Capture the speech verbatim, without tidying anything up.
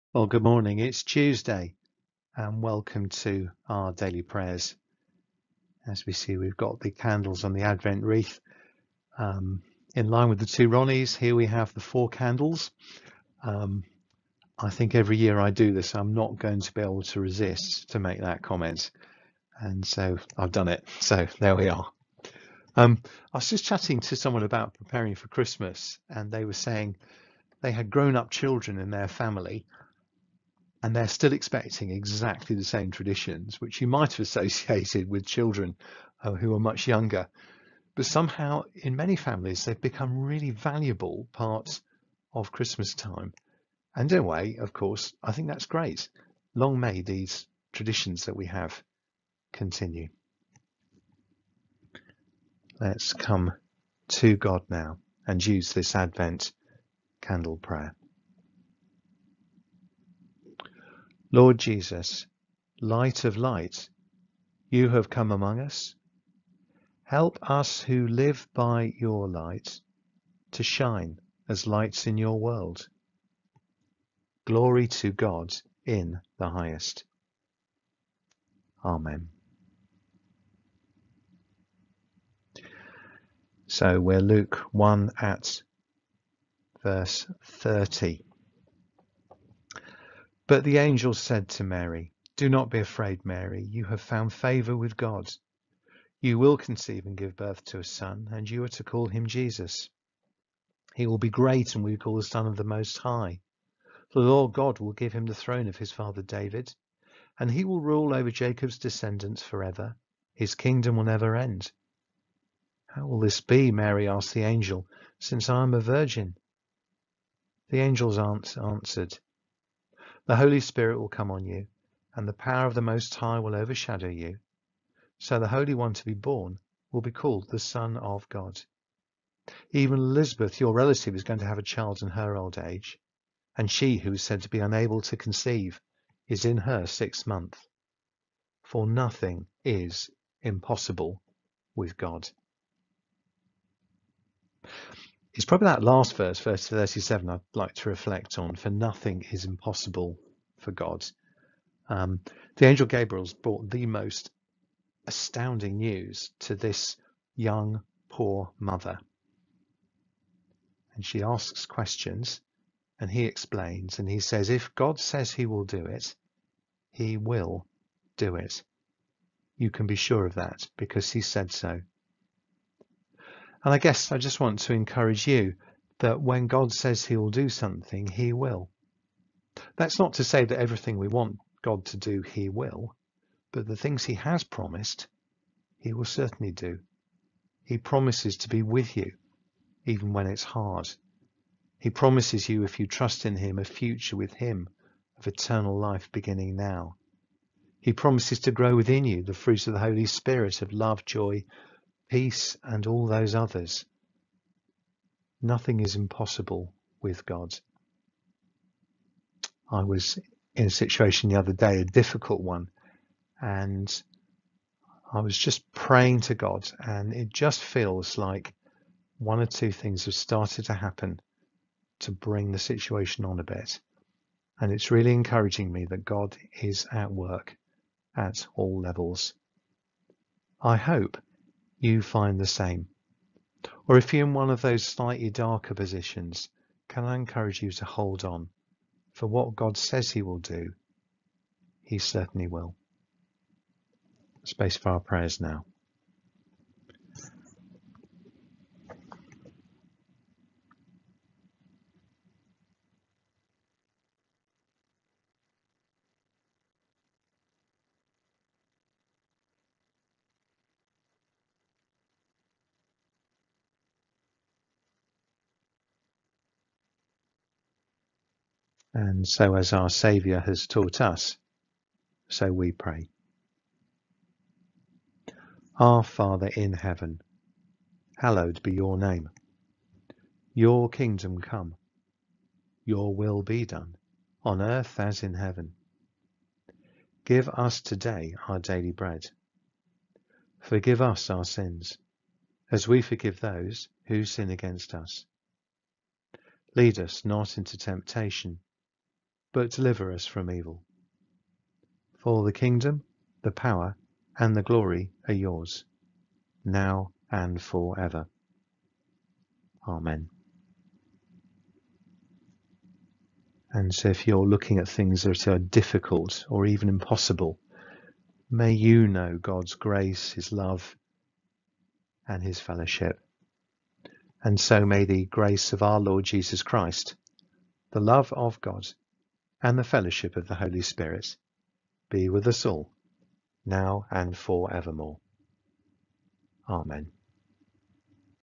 Well, good morning. It's Tuesday, and welcome to our daily prayers. As we see, we've got the candles on the Advent wreath. Um, in line with the two Ronnies, here we have the four candles. Um, I think every year I do this, I'm not going to be able to resist to make that comment. And so I've done it. So there we are. Um, I was just chatting to someone about preparing for Christmas, and they were saying they had grown-up children in their family, and they're still expecting exactly the same traditions, which you might have associated with children uh, who are much younger. But somehow, in many families, they've become really valuable parts of Christmas time. And in a way, of course, I think that's great. Long may these traditions that we have continue. Let's come to God now and use this Advent candle prayer. Lord Jesus, light of light, you have come among us. Help us who live by your light to shine as lights in your world. Glory to God in the highest. Amen. So we're Luke one at verse thirty. But the angel said to Mary, "Do not be afraid, Mary. You have found favor with God. You will conceive and give birth to a son, and you are to call him Jesus. He will be great and will be called the Son of the Most High. The Lord God will give him the throne of his father David, and he will rule over Jacob's descendants forever. His kingdom will never end." "How will this be?" Mary asked the angel, "since I am a virgin?" The angel answered, "The Holy Spirit will come on you, and the power of the Most High will overshadow you. So the Holy One to be born will be called the Son of God. Even Elizabeth, your relative, is going to have a child in her old age, and she who is said to be unable to conceive is in her sixth month. For nothing is impossible with God." It's probably that last verse, verse thirty-seven, I'd like to reflect on. For nothing is impossible for God. Um, the angel Gabriel's brought the most astounding news to this young, poor mother. And she asks questions, and he explains, and he says, if God says he will do it, he will do it. You can be sure of that, because he said so. And I guess I just want to encourage you that when God says he will do something, he will. That's not to say that everything we want God to do, he will, but the things he has promised, he will certainly do. He promises to be with you, even when it's hard. He promises you, if you trust in him, a future with him of eternal life beginning now. He promises to grow within you the fruit of the Holy Spirit of love, joy, peace, and all those others. Nothing is impossible with God. I was in a situation the other day, a difficult one, and I was just praying to God, and it just feels like one or two things have started to happen to bring the situation on a bit. And it's really encouraging me that God is at work at all levels. I hope you find the same. Or if you're in one of those slightly darker positions, can I encourage you to hold on? For what God says he will do, he certainly will. Space for our prayers now. And so as our Saviour has taught us, so we pray. Our Father in heaven, hallowed be your name. Your kingdom come. Your will be done, on earth as in heaven. Give us today our daily bread. Forgive us our sins, as we forgive those who sin against us. Lead us not into temptation, but deliver us from evil. For the kingdom, the power, and the glory are yours, now and forever. Amen. And so if you're looking at things that are difficult or even impossible, may you know God's grace, his love, and his fellowship. And so may the grace of our Lord Jesus Christ, the love of God, and the fellowship of the Holy Spirit be with us all, now and forevermore. Amen.